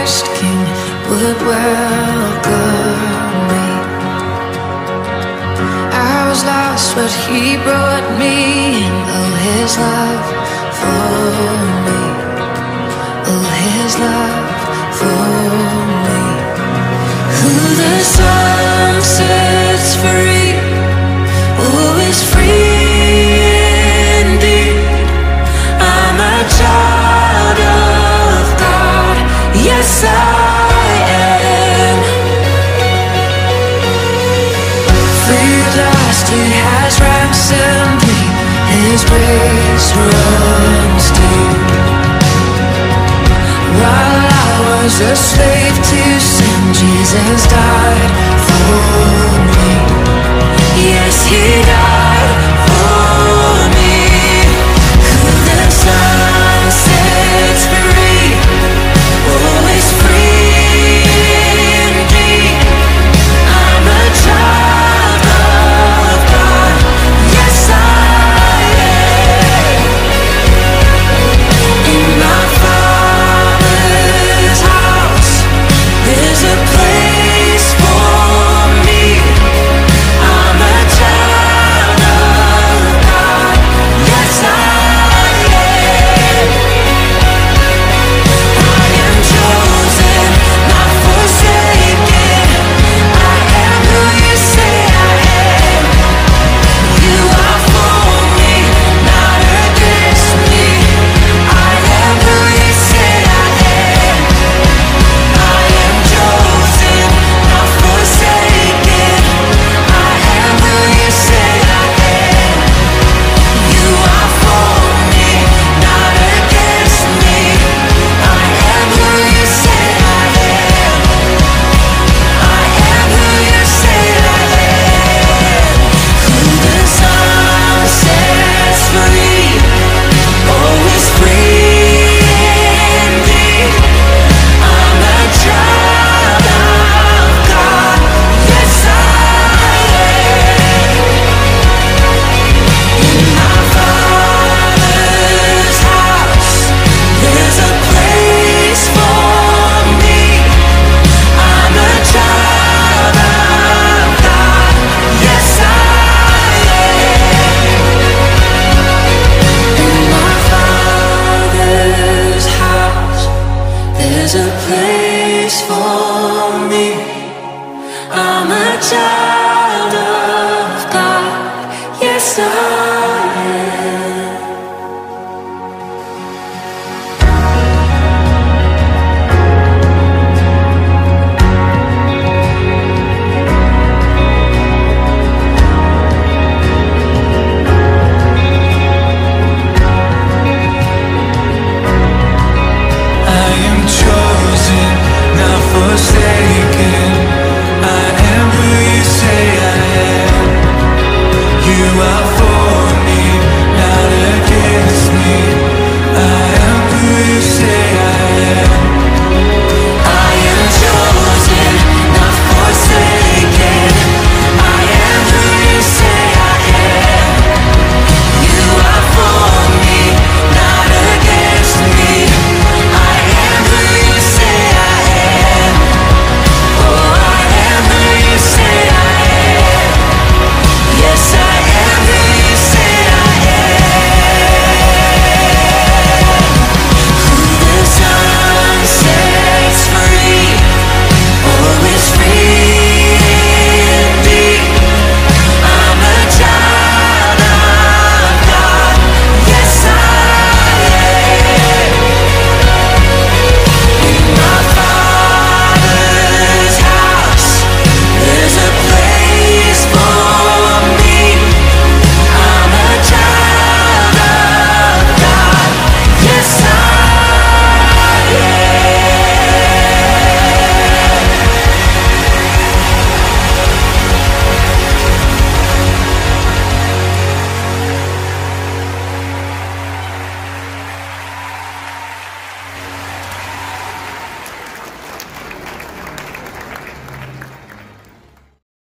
Christ King would welcome me. I was lost, but He brought me in. Oh, His love for me. Oh, His love for me. Who the Son sets free, oh, is free indeed. I'm a child of God, yes I am. Free at last, He has ransomed me. His grace runs deep. While I was a slave to sin, Jesus died for me. Yes, He died for me. Who the Son sets free, oh, is free indeed. I'm a child of God, yes I am. In my Father's house, there's a place for me. I'm a child of God, yes I am. I am chosen, not forsaken. I am who You say I am. You are for me, not against me. I am who You say I am. I am chosen, not forsaken. I am who You say I am. You are for me, not against me. I am who You say I am. I am who You say I am. Who the Son sets free, oh, is free indeed. I'm a child of God, yes I am. In my Father's house, there's a place for me. I'm a child of God, yes I am. In my Father's house, there's a place for me. I'm a child of God, yes I am. I am chosen, not forsaken.